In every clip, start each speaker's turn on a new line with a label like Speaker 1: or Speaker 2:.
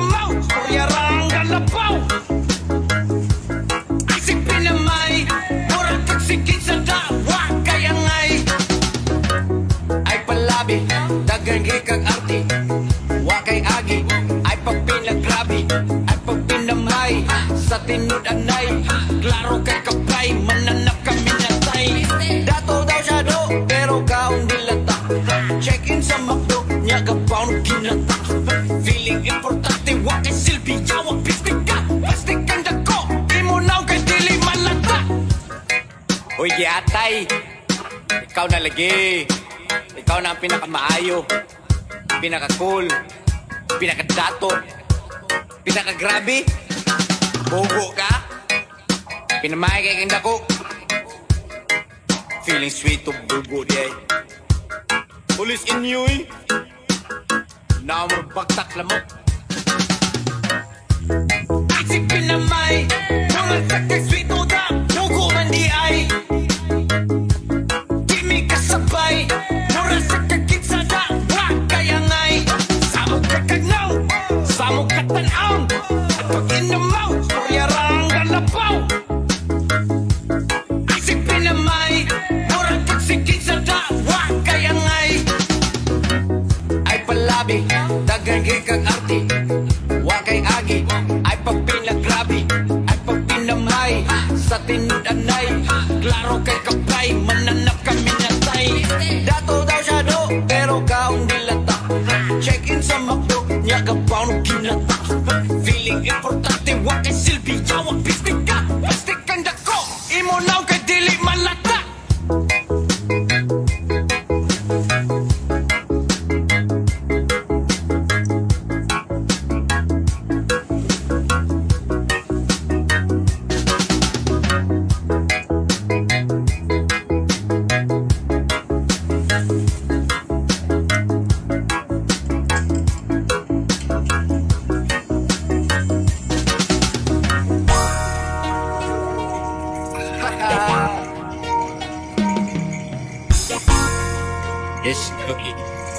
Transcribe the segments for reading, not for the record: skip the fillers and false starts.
Speaker 1: mouth, kuyarang galapaw. Isip pinamay, murag kagsigit sa dawa, kaya ngay ay palabi, dagan kag arte. Wakay agi, ay pagpinagrabi, ay pagpinamay, sa tinud anay, klaro kay kapay, mananap kami natay. Dato daw siya do, pero kaon dilata. Check-in sa McDo, niya gabaw ng kinata. Feeling importante, wakay silbi, yawag pistik ka. Plastik kang dako, imunaw kay dili malata. Uy, yatay, ikaw na lagi. Ikaw na ang pinakamaayo, pinaka-cool, pinaka-dato, pinaka-grabe. Bogo ka, pinamay kay kang dako. Feeling sweet of bogo di ay. Police in you eh. Na magbagtak lamok. Isip pinamay, naman kay sweet o da, bogo man di ay. Di mi kasabay, nurasa kagit sa dawa, kaya ngay samok ka kagnaw, samok ka tanaw. At pag inamaw, kuyarang galapaw. Isip pinamay, murag kagsigit sa dawa, kaya ngay ay palabi, dagan kag arte. Wakay agi, ay pagpinagrabi, ay pagpinamay, sa tinud anay, klaro kay kapay, mananap kami natay. Dato daw siya do, pero kaon dilata. Check-in sa McDo, niya gabaw ng kinata. Feeling importante, wakay silbi, yawag pistik ka. Plastik kang dako, imunaw kay dili malata. Yes, okay.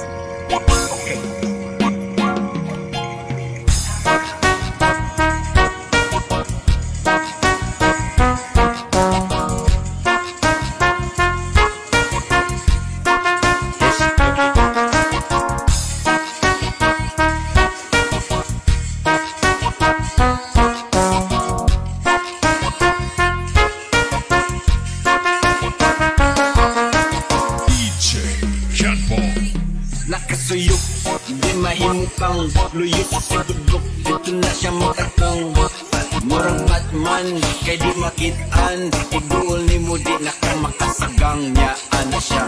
Speaker 1: Nakasuyok, di mahimukang luyot sa sigudok, dito na siya makatong. Murang Batman, kay di makitaan, iguol ni mo di nakamakasagang niya, ano siya.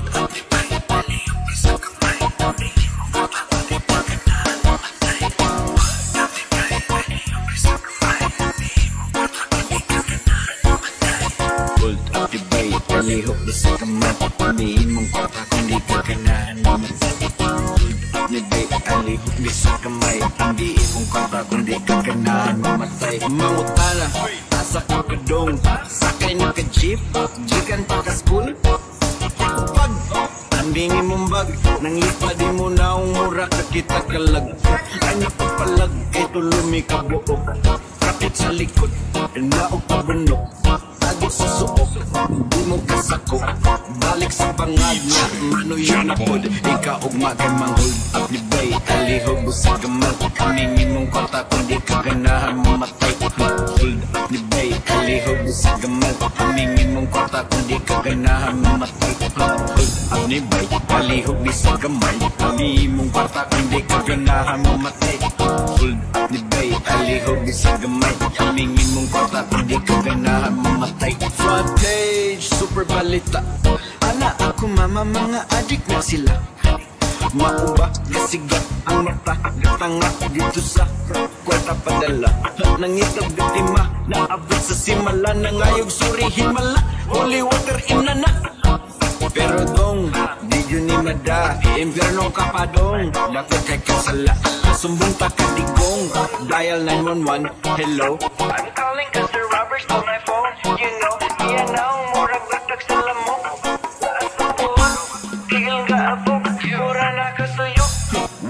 Speaker 1: Gold activate, palihok di sa kamay, pamihin mong kota kung di ka ganahan naman. Nibay, alihok di sa kamay, hindi mong kota kung di ka ganahan mamatay. Mangutana, tasa ka kadong, sakay na ka jeep, jikan pa ka school. Pag, tandingin mong bag, nang lipa di mo na umura ka kita kalag. Ay napapalag, kay tulumi ka buok, kapit sa likod, naog ka bunok. Tago sa suok, di mo kasako, balik sa pangag na mano yun na pod. Ikaw ugma kay manghod up ni bay, alihog mo sa gamal. Kamingin mong kota kung di ka ganahan mamatay. Hold up ni bay, alihog mo sa gamal. Kamingin mong kota kung di ka ganahan mamatay. Hold up ni bay, alihog di sa gamay. Kamingin mong kota kung di ka ganahan mamatay. Hold up ni bay, alihog di sa gamay. Kamingin mong kota kung di ka ganahan mamatay. Front page, super balita. Ala ako mama, mga adik na sila. Mauba, kasigat ang mata, gatanga dito sa kwarta padala. Nangitab gatima, naabot sa simala. Nangayog suri himala, holy water inana. Pero dong, di yun ni mada, impyerno ka pa dong. Dapat kay kasala, sumbong pa kadigong. Dial 911, hello.
Speaker 2: I'm calling cause the robbers stole my phone. You know, yan na ang murag latag sa lamok. At ako, kigil ka abog, mura na kasuyo.
Speaker 1: Wag mahi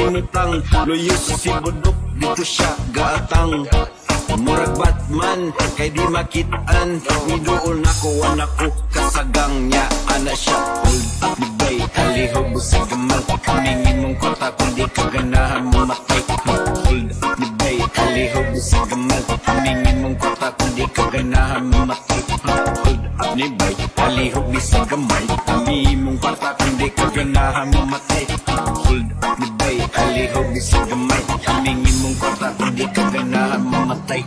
Speaker 1: sinutang. Luyo sa sibudok, dito siya gaatang. Murag Batman, kay di makitaan. Miduol na ko, anak ko kasagang niya. Ana siya, hold up the bay, alihog sa gamal. Kamingin mong kota kung di ka ganahan mamatay. Hold up the bay, alihog sa gamal. Kamingin mong kota kung di ka ganahan mamatay. Hold up the bay, alihog sa gamay. Kamingin mong kota kung di ka ganahan mamatay. Hold up the bay, alihog sa gamay. Kamingin mong kota kung di ka ganahan mamatay.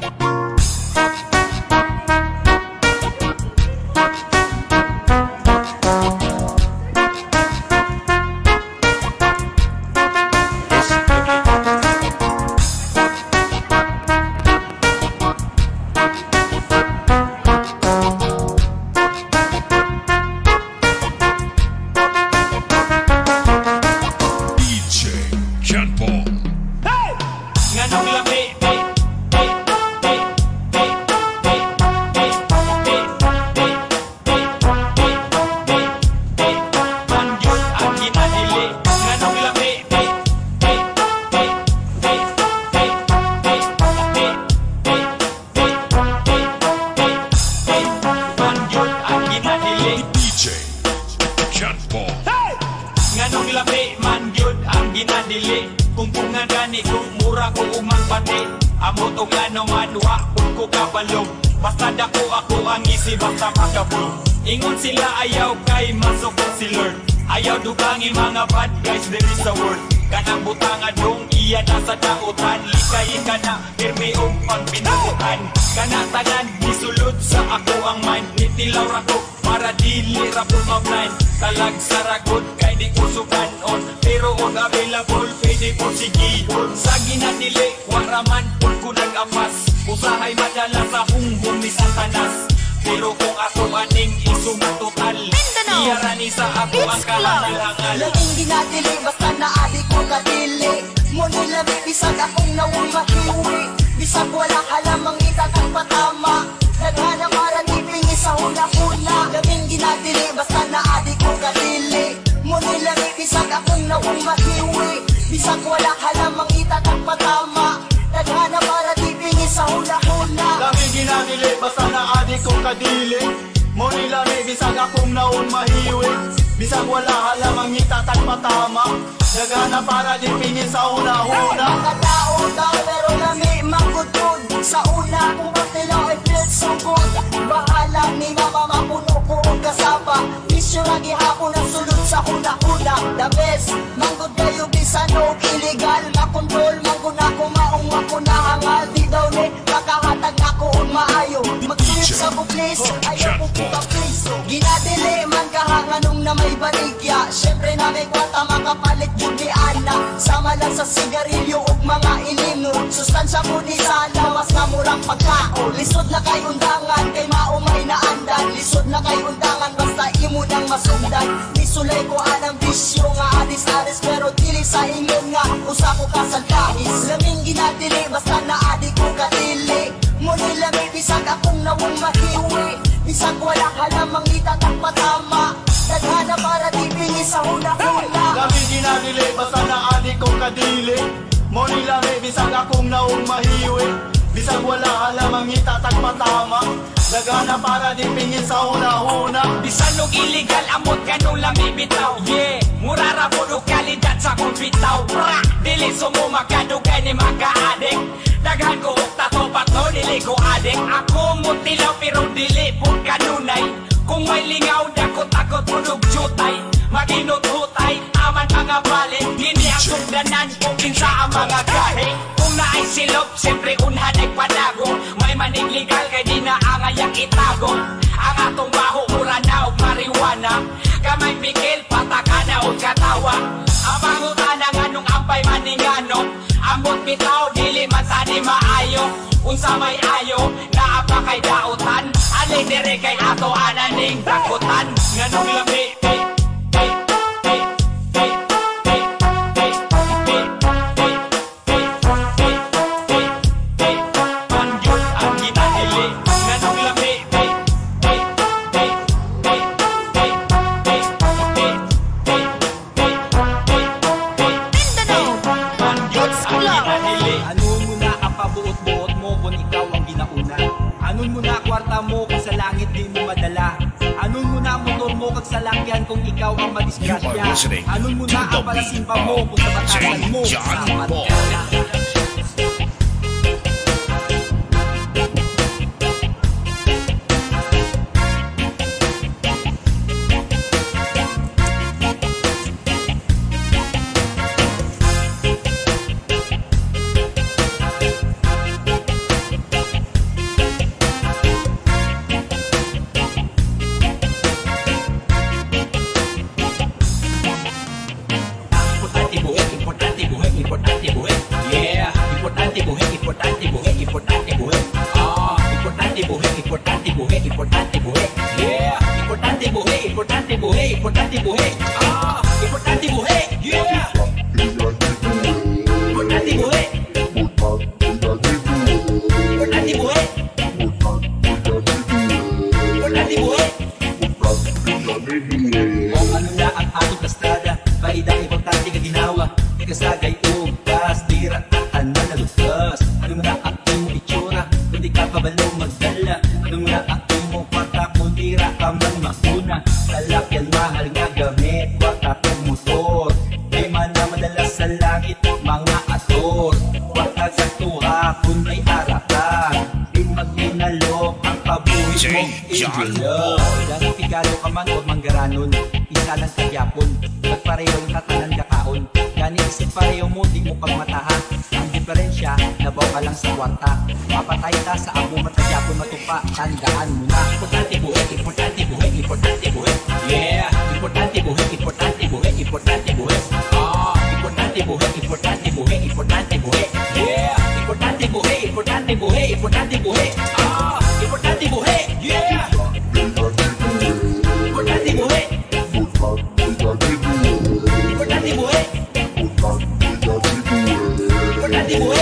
Speaker 3: Nganong labi man gyud ang ginadili. Kung nga gani kung mura ko umagpati. Amo tong ano man wa pud ko kabalog. Basta dako ako ang isip basta makabog. Ingon sila ayaw kay masok si Lord. Ayaw dugangi mga bad guys there is a word. Kanang butanga dong iya na sa dautan. Likay ka na pirmi og pagpinabutan. Kana tanan gisulod sa ako ang mind. Nitilaw ra ko para dili ra po ma-blind. Talag saragot kay di ko sukanon. Pero og available pwede po sigihon. Sa ginadili waraman pud ko nag-amas. Usahay madala sa hunghong ni Satanas. Pero kung ako aning isumatotal, iyarani sa ako ang kahangalangan.
Speaker 4: Laging ginadili basta naadi ko kadili. Mo nila bisag akong nawong makiwi. Bisag wala halamang itatang patama. Naghana para tipingi sa hula-hula. Laging ginadili basta naadi ko kadili. Mo nila bisag akong nawong makiwi. Bisag wala halamang itatang patama. Naghana para tipingi sa hula-hula.
Speaker 5: Laging ginadili basta naadi ko kadili. Mo nila bisag akong naon mahiwi. Bisag wala halamang itatag patama. Nagana para di pingin sa una-una.
Speaker 4: Mga tao daw pero lami magutod. Sa una kung baktilaw ay feel so good. Bahala ni mama mapuno ko ang kasaba. Misyo lagi hapon ang sulod sa hula-hula. The best, manggod kayo bisan o illegal. Makontrol, manggod na ko maong makunahangal. Di daw ni makahatag na ko ang maayo. Magsulit sa buklis, ayaw ko kita piso. Ginadili man kahanganong na may baligya. Siyempre na may kwata makapalit yung di ana. Sama lang sa sigarilyo o mga ilino. Sustansya ko di sana mas na murang pagkao. Lisod na kay undangan kay maumay na andan. Lisod na kay undangan basta imo nang masundan. Nisulay ko anang bisyo nga adis-adis. Pero dili sa ingon nga usa ko kasaldahis. Laming ginadili basta naadi ko kadili. Mo nila may bisag akong nawong mahiwi. Bisag wala halamang itatang patama. Naghana para di pingi sa hula-hula.
Speaker 5: Laging ginadili basta naadi ko kadili. Mo nila bisag akong naong mahiwi. Bisag wala halamang itatag patama. Nagana para di pingin sa una-una.
Speaker 3: Bisan og illegal amot kanong lami bitaw. Yeah, mura ra po og kalidad sa kong bitaw. Pra, dili sumo makadugay ni maka-adik. Daghan ko og tato pato dili ko adik. Ako mo tilaw pero dili po kanunay. Kung may lingaw dako takot po og jutay. Maginututay, aman mga balik. Hindi ang sugdanan kung kinsa ang mga gahe. Kung naay silop, siyempre unhanay panago. May manig legal kay di na angayang itago. Ang atong baho, mura na o marijuana. Kamay pikil, patakana o katawa. Ang pangutana nga nung ampay maningano. Ambot bitaw, dili man tani maayo. Unsa may ayo, naapakay dautan. Alay dire kay ato ananing dakutan. Nganong labi, Anon mo na kwarta mo kung sa langit di mo madala. Anon mo na motor mo kag salakyan kung ikaw ang
Speaker 1: You are
Speaker 3: madisgrasya.
Speaker 1: listening
Speaker 3: Anon mo na
Speaker 1: to
Speaker 3: ang
Speaker 1: the
Speaker 3: palasimpa
Speaker 1: beat
Speaker 3: mo
Speaker 1: of
Speaker 3: kung sa batasan mo
Speaker 1: J. John
Speaker 3: sapat
Speaker 1: Paul.
Speaker 3: ka na. Importante buhay, importante buhay. Yeah, importante buhay, importante buhay, importante buhay. Ah, importante buhay, importante buhay, importante buhay. Yeah, importante buhay, importante buhay, importante buhay. Ah, importante buhay. Yeah, importante buhay. Importante buhay. Importante buhay. O ano na ang atong kastrada, paida importante ka ginawa. Kasagay ugas, dira at ano na lugas. Ano na ang imo itsura, kundi ka pabalo magdala. Ano na ang imo pata, kundi ra ka man makuna. Lalakyan mahal nga gamit, wata kong motor. Di man na madalas sa langit, mga ator. Wata sa tuha, kundi araka. Di magdinalo ang pabuhay mo, injilo. Dahil pigalo ka man, huwag manggaranon. Isa lang kagyapon, magparehong tatanan kakaon. Gani isip pareho mo, di mo pagmatahan. Ang diferensya, nabaw ka lang sa kwarta. Mapatay ta sa amo matagyapon matupa. Tandaan mo na, importante buhay, importante buhay, importante buhay. Yeah, importante buhay, importante buhay, importante buhay. Ah, importante buhay, importante buhay, importante buhay. Yeah, importante buhay, importante buhay, importante buhay. Ah, importante buhay. Yeah, importante buhay. Importante buhay. Importante buhay.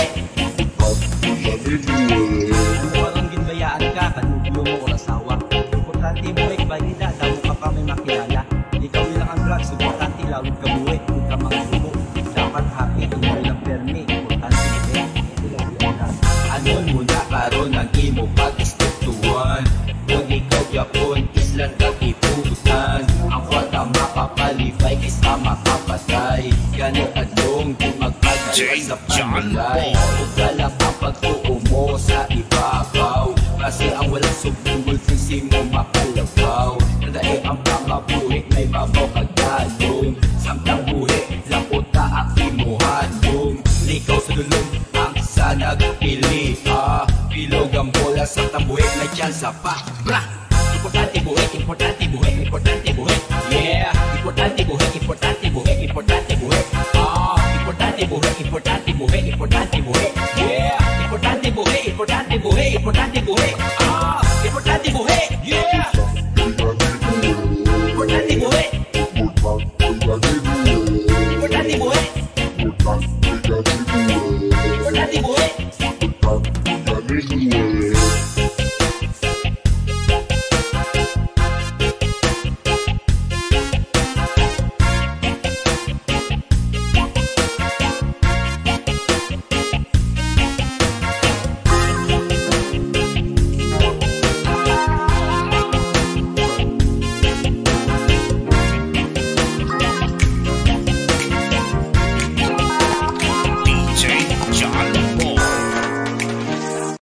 Speaker 3: Huwag ginbayaan ka, kanuglo mo o asawa. Importante buhay, balida, daw ka pa may makilala. Ikaw lang ang drugs, importante lawid ka buhay. Huwag ka magsubo, dapat happy, tingnan lang permi. Importante buhay. Anon mo na karon ang imo pag-istruktuhan. Kung ikaw yapon, islan ka iputan. Ang kwata mapapalibay, kisa makapatay. Ganit at yung di magpagay sa pamilay. Huwag ka lang ang pagtuo mo sa ibabaw. Kasi ang walang subungol, kasi mo makalagaw. Nadaig ang pangabuhi, may babaw kagalong. Samtang buhi, laputa ang imuhanong. Likaw sa dulong, ang sanag pili. Bilog ang bola sa tambuhi, may tsansa pa. Bra! Importante buhay, importante buhay, importante buhay. Yeah, importante buhay, importante buhay, importante buhay. Ah, importante buhay, importante buhay, importante buhay. Yeah, importante buhay, importante buhay, importante